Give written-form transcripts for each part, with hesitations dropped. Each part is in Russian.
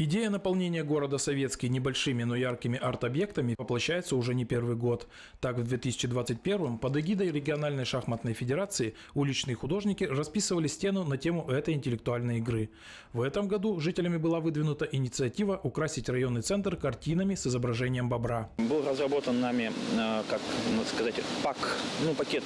Идея наполнения города Советский небольшими, но яркими арт-объектами воплощается уже не первый год. Так, в 2021-м под эгидой региональной шахматной федерации уличные художники расписывали стену на тему этой интеллектуальной игры. В этом году жителями была выдвинута инициатива украсить районный центр картинами с изображением бобра. Был разработан нами, как сказать, пакет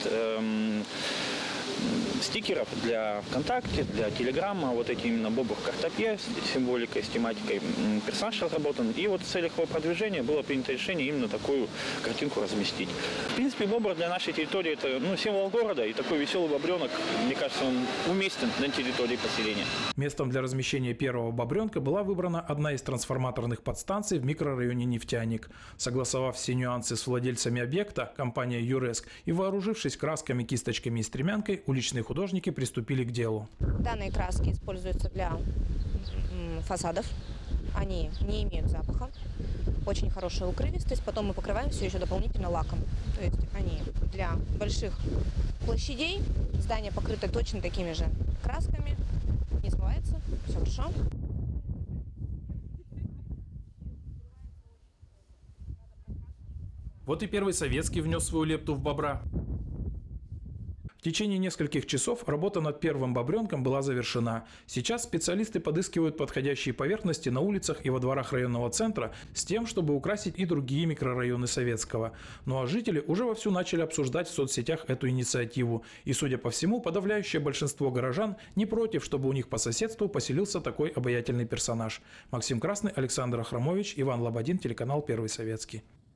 стикеров для ВКонтакте, для Телеграма. Вот эти именно бобр в картопе с символикой, с тематикой. Персонаж разработан. И вот в целях его продвижения было принято решение именно такую картинку разместить. В принципе, бобр для нашей территории это символ города. И такой веселый бобренок, мне кажется, он уместен на территории поселения. Местом для размещения первого бобренка была выбрана одна из трансформаторных подстанций в микрорайоне Нефтяник. Согласовав все нюансы с владельцами объекта, компания ЮРЕСК, и вооружившись красками, кисточками и стремянкой, уличные художники приступили к делу. Данные краски используются для фасадов. Они не имеют запаха. Очень хорошая укрывистость. Потом мы покрываем все еще дополнительно лаком. То есть они для больших площадей. Здание покрыто точно такими же красками. Не смывается. Все хорошо. Вот и первый советский внес свою лепту в бобра. В течение нескольких часов работа над первым бобренком была завершена. Сейчас специалисты подыскивают подходящие поверхности на улицах и во дворах районного центра с тем, чтобы украсить и другие микрорайоны Советского. Ну а жители уже вовсю начали обсуждать в соцсетях эту инициативу. И, судя по всему, подавляющее большинство горожан не против, чтобы у них по соседству поселился такой обаятельный персонаж. Максим Красный, Александр Ахрамович, Иван Лободин, телеканал «Первый Советский».